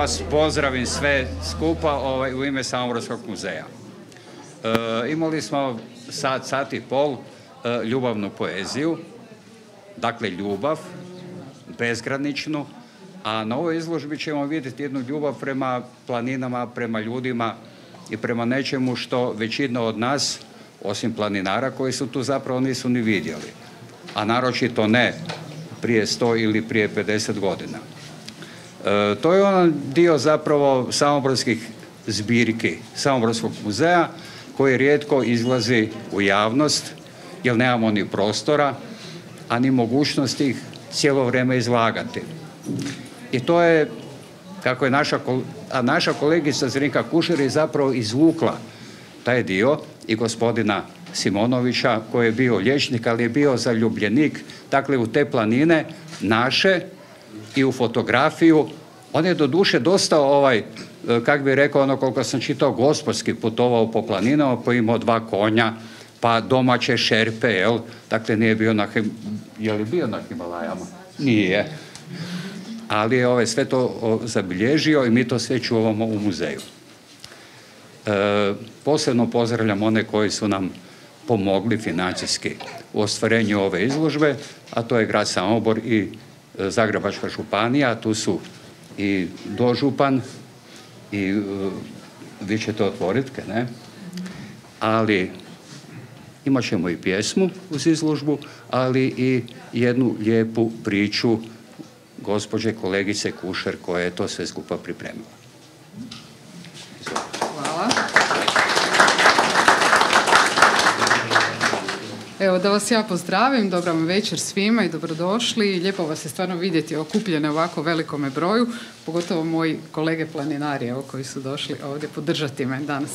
vas pozdravim sve skupa u ime Samoborskog muzeja. Imali smo sat i pol ljubavnu poeziju, dakle ljubav, bezgraničnu, a na ovoj izložbi ćemo vidjeti jednu ljubav prema planinama, prema ljudima i prema nečemu što većina od nas, osim planinara koji su tu, zapravo nisu ni vidjeli, a naročito ne prije 100 ili prije 50 godina. To je onaj dio zapravo samoborskih zbirki Samoborskog muzeja koji rijetko izlazi u javnost jer nemamo ni prostora, a ni mogućnosti ih cijelo vrijeme izlagati. I to je, kako je naša kolegica Zrinka Kušer je zapravo izvukla taj dio i gospodina Simonovića koji je bio liječnik, ali je bio zaljubljenik, dakle u te planine naše i u fotografiju. On je doduše dosta, kak bi rekao, ono koliko sam čitao, gospodski putovao po planinama, pa imao 2 konja, pa domaće šerpe, jel? Dakle, nije bio je li bio na Himalajama? Nije. Ali je sve to zabilježio i mi to sve čuvamo u muzeju. Posebno pozdravljam one koji su nam pomogli financijski u ostvarenju ove izložbe, a to je grad Samobor i Zagrebačka županija. Tu su i dožupan i vi ćete otvoriti, ne? Ali imat ćemo i pjesmu uz izložbu, ali i jednu lijepu priču gospođe kolegice Kušer koja je to sve skupa pripremila. Hvala. Evo, da vas ja pozdravim, dobra vam večer svima i dobrodošli. Lijepo vas je stvarno vidjeti okupljene ovako velikome broju, pogotovo moji kolege planinari koji su došli ovdje podržati me danas.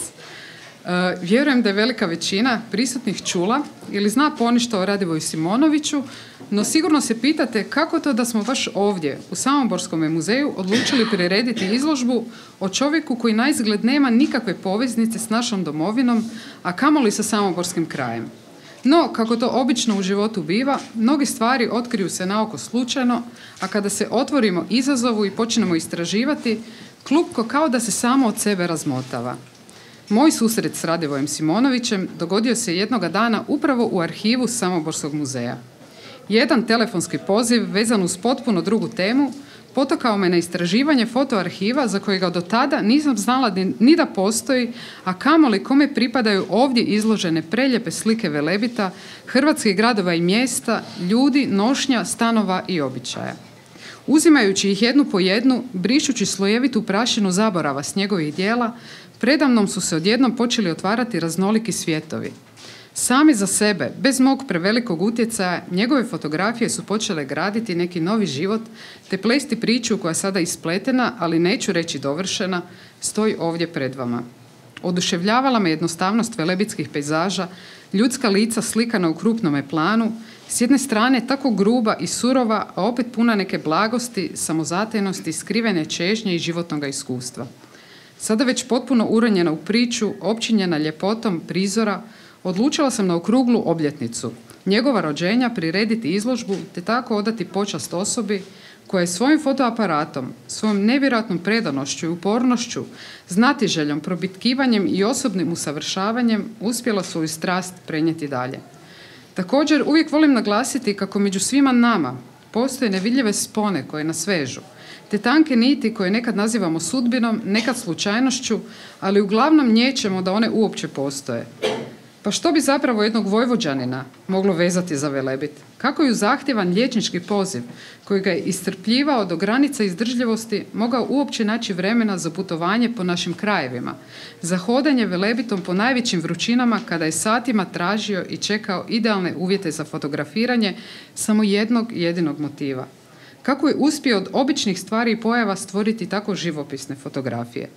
Vjerujem da je velika većina prisutnih čula ili zna ponešto o Radivoju Simonoviću, no sigurno se pitate kako to da smo baš ovdje u Samoborskom muzeju odlučili prirediti izložbu o čovjeku koji naizgled nema nikakve poveznice s našom domovinom, a kamoli sa samoborskim krajem. No, kako to obično u životu biva, mnoge stvari otkriju se naoko slučajno, a kada se otvorimo izazovu i počnemo istraživati, klupko kao da se samo od sebe razmotava. Moj susret s Radivojem Simonovićem dogodio se jednoga dana upravo u arhivu Samoborskog muzeja. Jedan telefonski poziv vezan uz potpuno drugu temu potakao me na istraživanje fotoarhiva za kojega do tada nisam znala ni da postoji, a kamoli kome pripadaju ovdje izložene prelijepe slike Velebita, hrvatskih gradova i mjesta, ljudi, nošnja, stanova i običaja. Uzimajući ih jednu po jednu, brišući slojevitu prašinu zaborava s njegovih dijela, predamnom su se odjednom počeli otvarati raznoliki svijetovi. Sami za sebe, bez mog prevelikog utjecaja, njegove fotografije su počele graditi neki novi život, te plesti priču koja je sada ispletena, ali neću reći dovršena, stoji ovdje pred vama. Oduševljavala me jednostavnost velebitskih pejzaža, ljudska lica slikana u krupnome planu, s jedne strane tako gruba i surova, a opet puna neke blagosti, samozatajnosti, skrivene čežnje i životnog iskustva. Sada već potpuno uronjena u priču, općinjena ljepotom prizora, odlučila sam na okruglu obljetnicu njegova rođenja prirediti izložbu te tako odati počast osobi koja je svojim fotoaparatom, svojom nevjerojatnom predanošću i upornošću, znatiželjom, probitkivanjem i osobnim usavršavanjem uspjela svoju strast prenijeti dalje. Također uvijek volim naglasiti kako među svima nama postoje nevidljive spone koje nas vežu, te tanke niti koje nekad nazivamo sudbinom, nekad slučajnošću, ali uglavnom niječemo da one uopće postoje. Pa što bi zapravo jednog Vojvođanina moglo vezati za Velebit? Kako je zahtjevan liječnički poziv koji ga je iscrpljivao do granica izdržljivosti mogao uopće naći vremena za putovanje po našim krajevima, za hodanje Velebitom po najvećim vrućinama kada je satima tražio i čekao idealne uvjete za fotografiranje samo jednog jedinog motiva? Kako je uspio od običnih stvari i pojava stvoriti tako živopisne fotografije?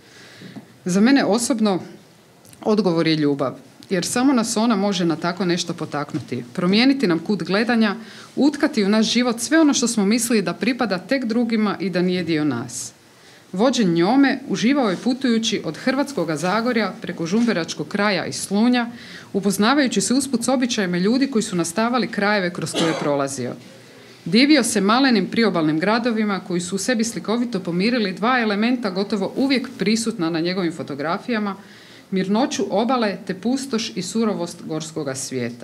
Za mene osobno odgovor je ljubav, jer samo nas ona može na tako nešto potaknuti, promijeniti nam kut gledanja, utkati u naš život sve ono što smo mislili da pripada tek drugima i da nije dio nas. Vođen njome uživao je putujući od Hrvatskoga Zagorja preko Žumberačkog kraja i Slunja, upoznavajući se usput s običajima ljudi koji su nastavali krajeve kroz koje je prolazio. Divio se malenim priobalnim gradovima koji su u sebi slikovito pomirili dva elementa gotovo uvijek prisutna na njegovim fotografijama, mirnoću obale te pustoš i surovost gorskoga svijeta.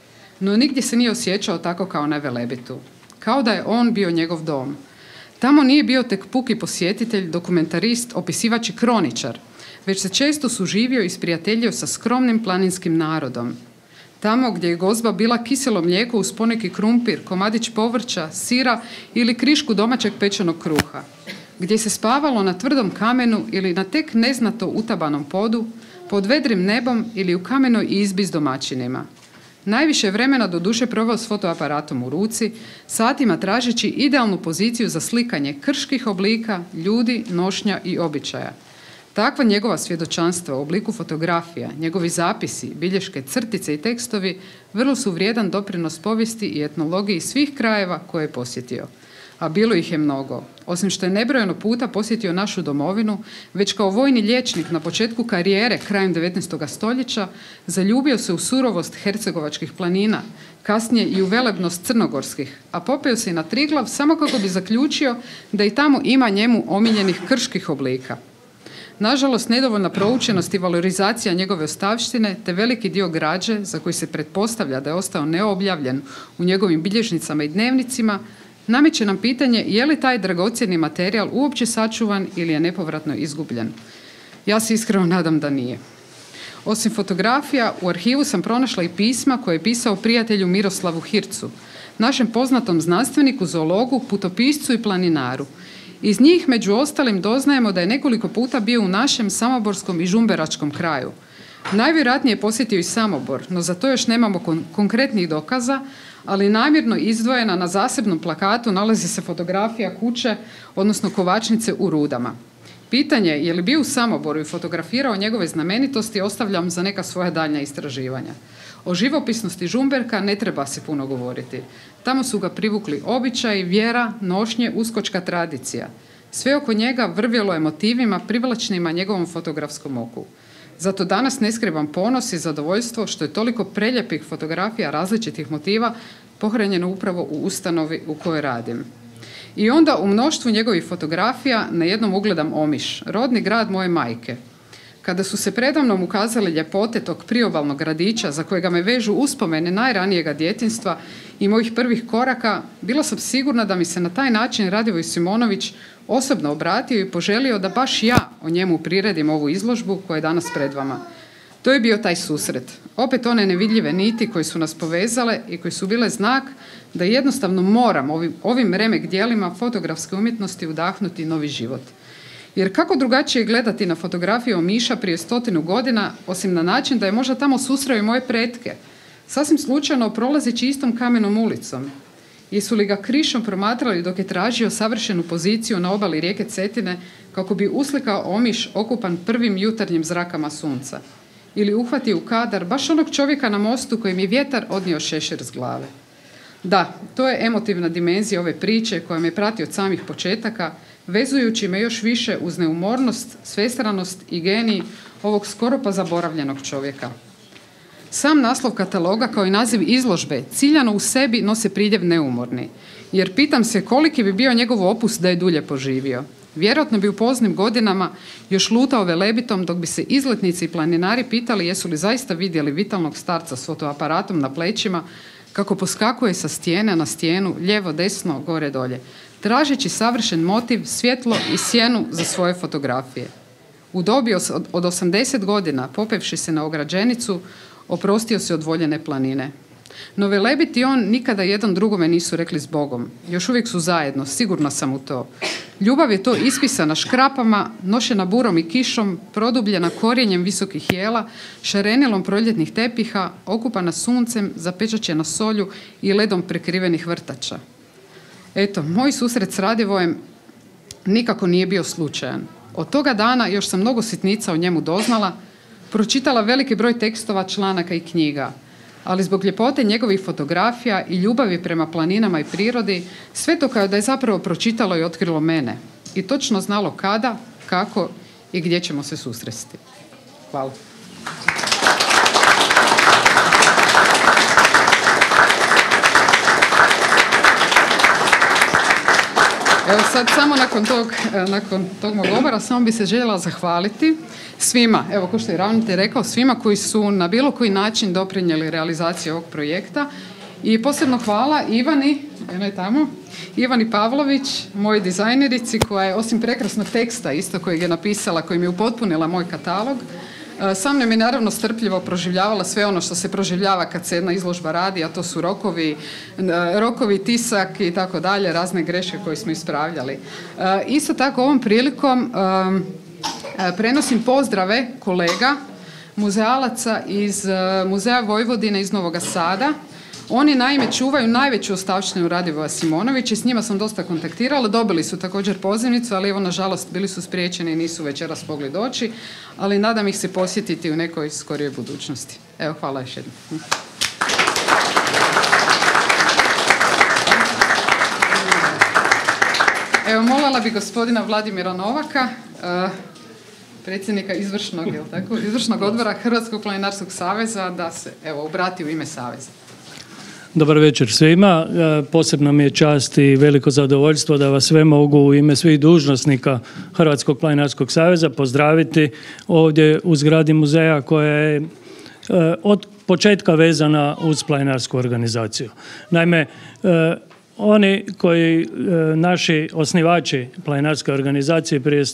No nigdje se nije osjećao tako kao na Velebitu. Kao da je on bio njegov dom. Tamo nije bio tek puki posjetitelj, dokumentarist, opisivač i kroničar, već se često suživio i sprijateljio sa skromnim planinskim narodom. Tamo gdje je gozba bila kiselo mlijeko uz poneki krumpir, komadić povrća, sira ili krišku domaćeg pečenog kruha. Gdje se spavalo na tvrdom kamenu ili na tek neznato utabanom podu, pod vedrim nebom ili u kamenoj izbi s domaćinima. Najviše vremena doduše proveo s fotoaparatom u ruci, satima tražeći idealnu poziciju za slikanje krških oblika, ljudi, nošnja i običaja. Takva njegova svjedočanstva u obliku fotografija, njegovi zapisi, bilješke, crtice i tekstovi vrlo su vrijedan doprinos povijesti i etnologiji svih krajeva koje je posjetio. A bilo ih je mnogo. Osim što je nebrojeno puta posjetio našu domovinu, već kao vojni liječnik na početku karijere krajem 19. stoljeća zaljubio se u surovost hercegovačkih planina, kasnije i u velebnost crnogorskih, a popeo se i na Triglav samo kako bi zaključio da i tamo ima njemu omiljenih krških oblika. Nažalost, nedovoljna proučenost i valorizacija njegove ostavštine te veliki dio građe, za koji se pretpostavlja da je ostao neobjavljen u njegovim bilježnicama i dnevnicima, nameće nam pitanje je li taj dragocjeni materijal uopće sačuvan ili je nepovratno izgubljen. Ja se iskreno nadam da nije. Osim fotografija, u arhivu sam pronašla i pisma koje je pisao prijatelju Miroslavu Hircu, našem poznatom znanstveniku, zoologu, putopiscu i planinaru. Iz njih, među ostalim, doznajemo da je nekoliko puta bio u našem samoborskom i žumberačkom kraju. Najvjerojatnije je posjetio i Samobor, no za to još nemamo konkretnih dokaza, ali namjerno izdvojena na zasebnom plakatu nalazi se fotografija kuće, odnosno kovačnice u Rudama. Pitanje je li bio u Samoboru i fotografirao njegove znamenitosti ostavljam za neka svoja daljnja istraživanja. O živopisnosti Žumberka ne treba se puno govoriti. Tamo su ga privukli običaji, vjera, nošnje, uskočka tradicija. Sve oko njega vrvjelo je motivima privlačnima njegovom fotografskom oku. Zato danas ne skrivam ponos i zadovoljstvo što je toliko preljepih fotografija različitih motiva pohranjeno upravo u ustanovi u kojoj radim. I onda u mnoštvu njegovih fotografija na jednom ugledam Omiš, rodni grad moje majke. Kada su se predamnom ukazale ljepote tog priobalnog gradića za kojega me vežu uspomene najranijega djetinjstva i mojih prvih koraka, bila sam sigurna da mi se na taj način Radivoj Simonović osobno obratio i poželio da baš ja o njemu priredim ovu izložbu koja je danas pred vama. To je bio taj susret. Opet one nevidljive niti koje su nas povezale i koje su bile znak da jednostavno moram ovim remek dijelima fotografske umjetnosti udahnuti novi život. Jer kako drugačije gledati na fotografiju Omiša prije 100 godina, osim na način da je možda tamo susreo i moje pretke, sasvim slučajno prolazeći istom kamenom ulicom. Jesu li ga krišom promatrali dok je tražio savršenu poziciju na obali rijeke Cetine kako bi uslikao Omiš okupan prvim jutarnjim zrakama sunca? Ili uhvatio u kadar baš onog čovjeka na mostu kojem je vjetar odnio šešir s glave? Da, to je emotivna dimenzija ove priče koja me prati od samih početaka, vezujući me još više uz neumornost, svestranost i genij ovog skoro pa zaboravljenog čovjeka. Sam naslov kataloga kao i naziv izložbe ciljano u sebi nose pridjev neumorni, jer pitam se koliki bi bio njegov opus da je dulje poživio. Vjerojatno bi u poznim godinama još lutao Velebitom dok bi se izletnici i planinari pitali jesu li zaista vidjeli vitalnog starca s fotoaparatom na plećima kako poskakuje sa stijene na stijenu, lijevo, desno, gore, dolje, tražeći savršen motiv, svjetlo i sjenu za svoje fotografije. U dobi od 80 godina, popevši se na ograđenicu, oprostio se od voljene planine. No Velebit i on nikada jedan drugome nisu rekli zbogom. Još uvijek su zajedno, sigurna sam u to. Ljubav je to ispisana škrapama, nošena burom i kišom, produbljena korijenjem visokih jela, šarenilom proljetnih tepiha, okupana suncem, zapečaćena solju i ledom prekrivenih vrtača. Eto, moj susret s Radivojem nikako nije bio slučajan. Od toga dana još sam mnogo sitnica o njemu doznala, pročitala veliki broj tekstova, članaka i knjiga, ali zbog ljepote njegovih fotografija i ljubavi prema planinama i prirodi, sve to kao da je zapravo pročitalo i otkrilo mene. I točno znalo kada, kako i gdje ćemo se susresti. Hvala. Evo sad samo nakon tog mog govora samo bi se željela zahvaliti svima, evo kao što je ravnatelj rekao, svima koji su na bilo koji način doprinijeli realizaciji ovog projekta. I posebno hvala Ivani Pavlović, mojoj dizajnerici, koja je osim prekrasnog teksta isto kojeg je napisala, koji mi je upotpunila moj katalog, sa mnom je naravno strpljivo proživljavala sve ono što se proživljava kad se jedna izložba radi, a to su rokovi, tisak i tako dalje, razne greške koje smo ispravljali. Isto tako ovom prilikom prenosim pozdrave kolega muzealaca iz Muzeja Vojvodine iz Novoga Sada. Oni naime čuvaju najveću ostavštinu Radivoja Simonovića i s njima sam dosta kontaktirala. Dobili su također pozivnicu, ali evo nažalost bili su spriječeni i nisu večeras mogli doći, ali nadam ih se posjetiti u nekoj skorijoj budućnosti. Evo, hvala još jednom. Evo, molila bi gospodina Vladimira Novaka, predsjednika izvršnog odbora Hrvatskog planinarskog saveza, da se obrati u ime saveza. Dobar večer svima. Posebno mi je čast i veliko zadovoljstvo da vas sve mogu u ime svih dužnosnika Hrvatskog planinarskog saveza pozdraviti ovdje u zgradi muzeja koja je od početka vezana uz planinarsku organizaciju. Naime, oni koji, naši osnivači planinarske organizacije prije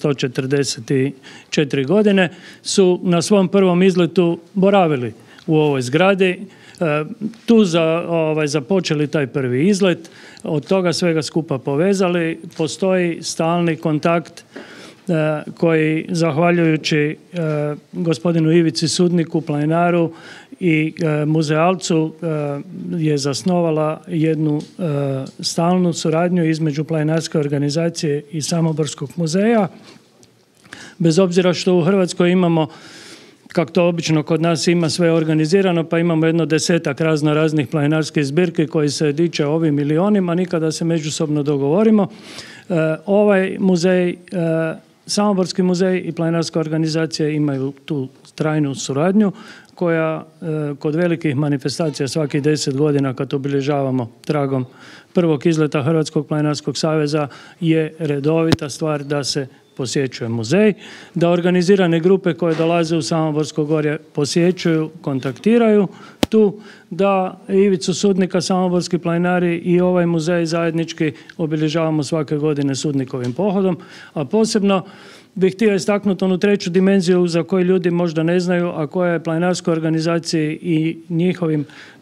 144 godine su na svom prvom izletu boravili u ovoj zgradi, tu započeli taj prvi izlet, od toga svega skupa povezali. Postoji stalni kontakt koji, zahvaljujući gospodinu Ivici Sudniku, planinaru i muzealcu, je zasnovala jednu stalnu suradnju između planinarske organizacije i Samoborskog muzeja. Bez obzira što u Hrvatskoj imamo, kako to obično kod nas ima, sve organizirano, pa imamo jedno 10 raznih planinarskih zbirki koji se diče ovim ili onima, nikada se međusobno dogovorimo. Ovaj muzej, Samoborski muzej i planinarska organizacija imaju tu trajnu suradnju koja kod velikih manifestacija svakih 10 godina kad obilježavamo tragom prvog izleta Hrvatskog planinarskog saveza je redovita stvar da se posjećuje muzej, da organizirane grupe koje dolaze u Samoborsko gorje posjećuju, kontaktiraju tu, da Ivicu Sudnika, samoborski planinari i ovaj muzej zajednički obilježavamo svake godine Sudnikovim pohodom, a posebno bih htio istaknuti onu treću dimenziju za koju ljudi možda ne znaju, a koja je planinarskoj organizaciji i njihovim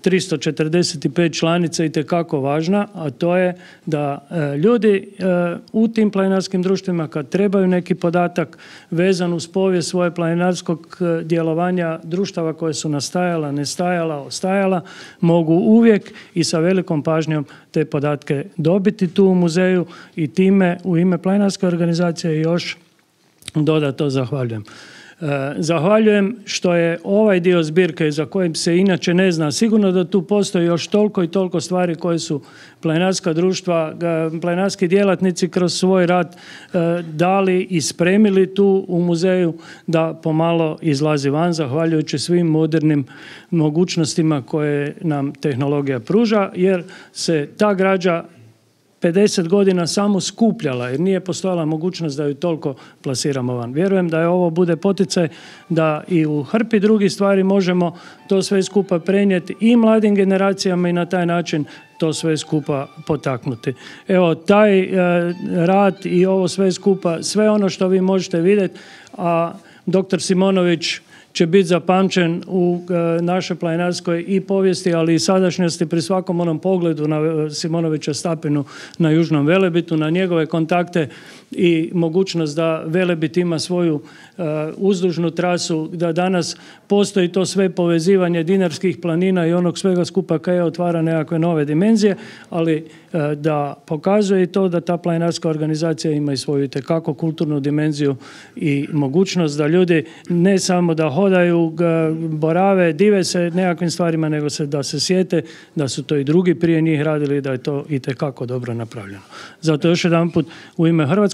345 članica itekako važna, a to je da ljudi u tim planinarskim društvima kad trebaju neki podatak vezan uz povijest svoje planinarskog djelovanja, društava koje su nastajala, nestajala, ostajala, mogu uvijek i sa velikom pažnjom te podatke dobiti tu u muzeju i time u ime planinarske organizacije još dodatno zahvaljujem. Zahvaljujem što je ovaj dio zbirke za kojim se inače ne zna, sigurno da tu postoji još toliko i toliko stvari koje su planinarska društva, planinarski djelatnici kroz svoj rad dali i spremili tu u muzeju da pomalo izlazi van, zahvaljujući svim modernim mogućnostima koje nam tehnologija pruža, jer se ta građa 50 godina samo skupljala jer nije postojala mogućnost da ju toliko plasiramo van. Vjerujem da je ovo bude poticaj da i u hrpi drugih stvari možemo to sve skupa prenijeti i mladim generacijama i na taj način to sve skupa potaknuti. Evo, taj rad i ovo sve skupa, sve ono što vi možete vidjeti, a dr. Simonović će biti zapamćen u našoj planinarskoj i povijesti, ali i sadašnjosti pri svakom onom pogledu na Simonovića Stapinu na Južnom Velebitu, na njegove kontakte i mogućnost da Velebit ima svoju uzdužnu trasu, da danas postoji to sve povezivanje dinarskih planina i onog svega skupa koje otvara nekakve nove dimenzije, ali da pokazuje i to da ta planinarska organizacija ima i svoju itekako kulturnu dimenziju i mogućnost da ljudi ne samo da hodaju, borave, dive se nekakvim stvarima, nego da se sjete da su to i drugi prije njih radili, da je to itekako dobro napravljeno. Zato još jedanput u ime Hrvatskog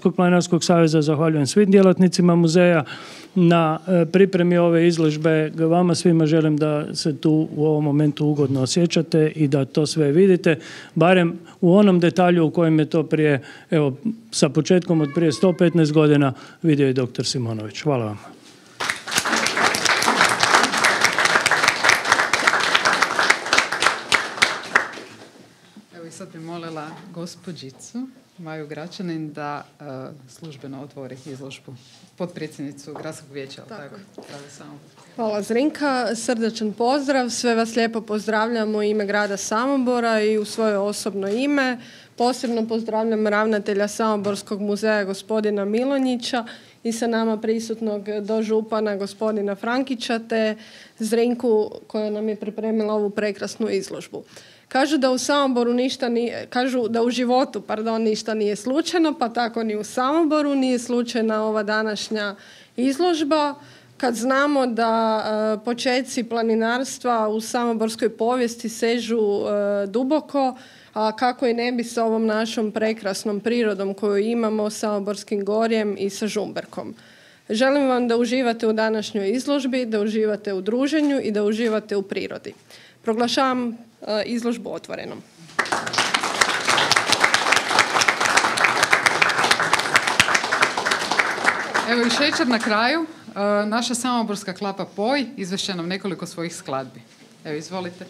Hrvatskog planinarskog saveza, zahvaljujem svim djelatnicima muzeja na pripremi ove izložbe. Vama svima želim da se tu u ovom momentu ugodno osjećate i da to sve vidite, barem u onom detalju u kojem je to prije, evo, sa početkom od prije 115 godina vidio i dr. Simonović. Hvala vam. Evo i sad bi molila gospođicu Maju Gračanin da službeno otvori izložbu. Potpredsjednicu Gradskog vijeća. Tako. Hvala Zrinka, srdačan pozdrav, sve vas lijepo pozdravljamo u ime grada Samobora i u svoje osobno ime. Posebno pozdravljam ravnatelja Samoborskog muzeja gospodina Milonjića i sa nama prisutnog dožupana gospodina Frankića te Zrinku koja nam je pripremila ovu prekrasnu izložbu. Kažu da u Samoboru kažu da u životu, ništa nije slučajno, pa tako ni u Samoboru nije slučajna ova današnja izložba. Kad znamo da početci planinarstva u samoborskoj povijesti sežu duboko, a kako i ne bi sa ovom našom prekrasnom prirodom koju imamo, Samoborskim gorjem i sa Žumberkom. Želim vam da uživate u današnjoj izložbi, da uživate u druženju i da uživate u prirodi. Proglašavam izložbu otvorenom. Evo i šećer na kraju. Naša samoborska klapa Poj izvešće nam nekoliko svojih skladbi. Evo, izvolite.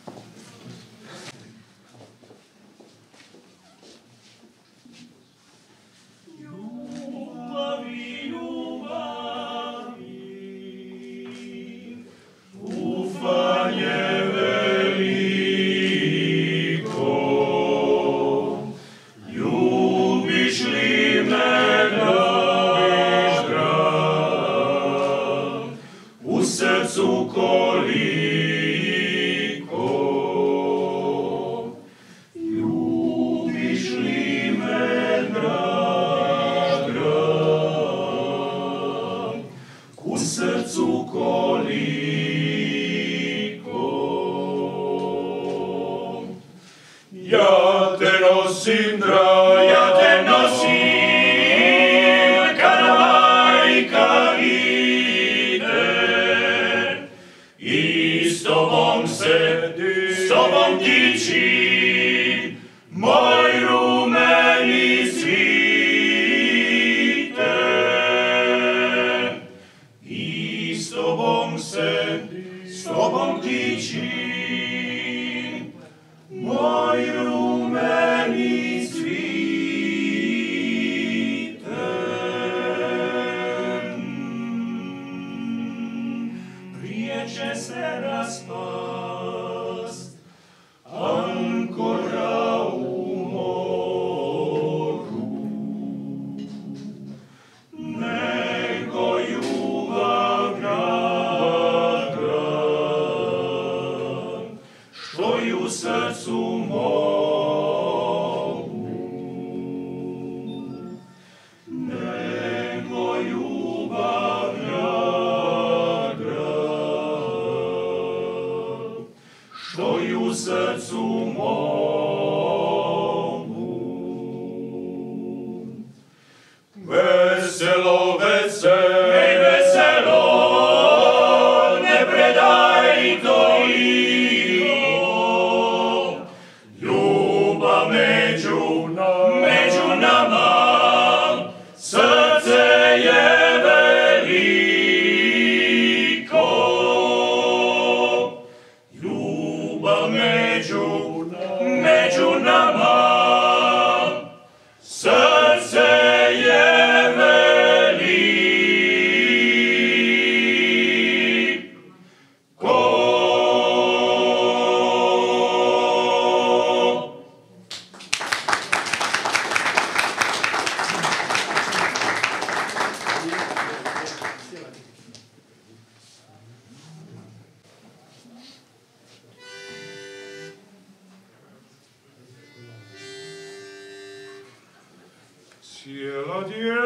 Cijela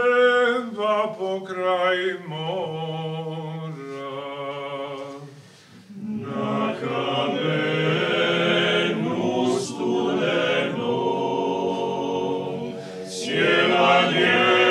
djeva pokraj mora, na kamenu studenom. Cijela djeva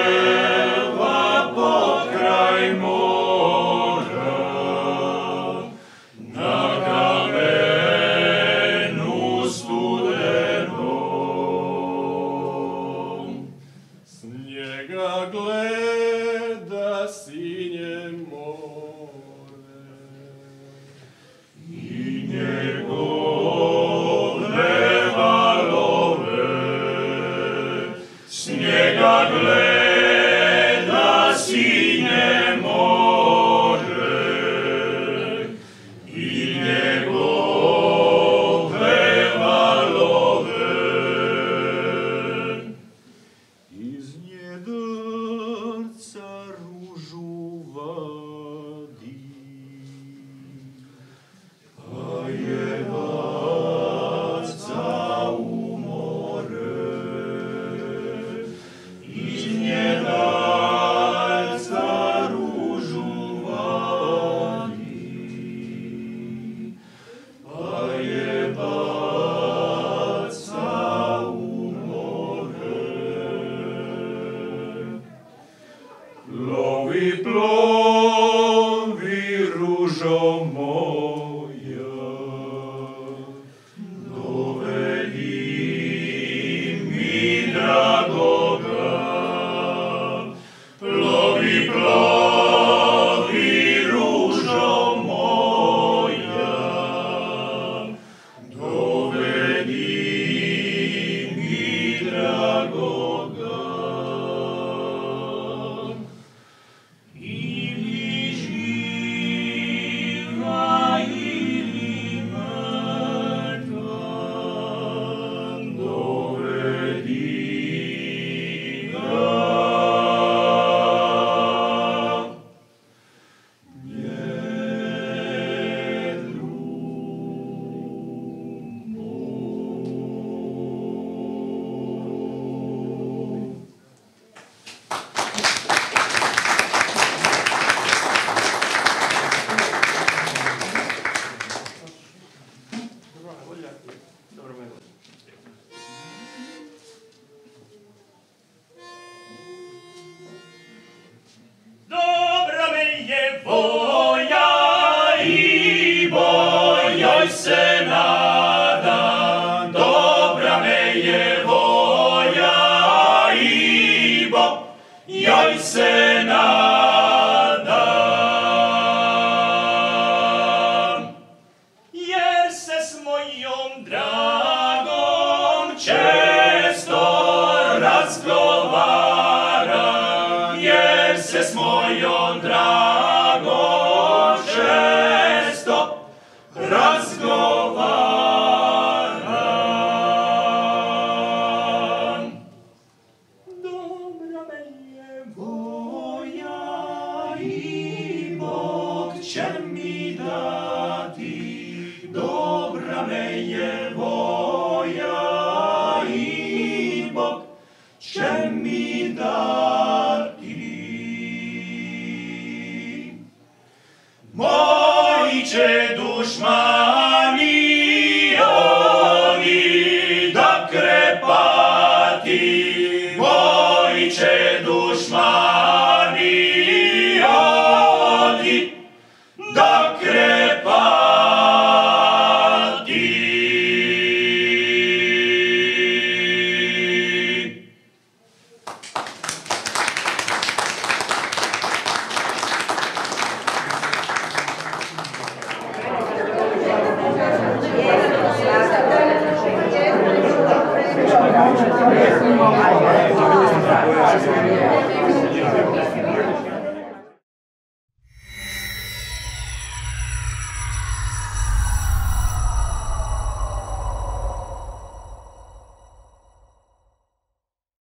ružo moja, dovedi mi dragoga, plovi, plovi, ružo moja, dovedi mi dragoga. Ili živa, ili mrtva, dovedi ga. Dobra me je voja i bojoj se nadam. Dobra me je voja i bojoj se nadam. Jer se s mojom dragom često razgovaram, jer se s mojom dragom često razgovaram. Dobra me je voja i Bog će mi dati. Dobra me je voja i Bog će mi dati. Moji će dušmani oni da krepati, moji će dušmani oni da krepati. Hvala.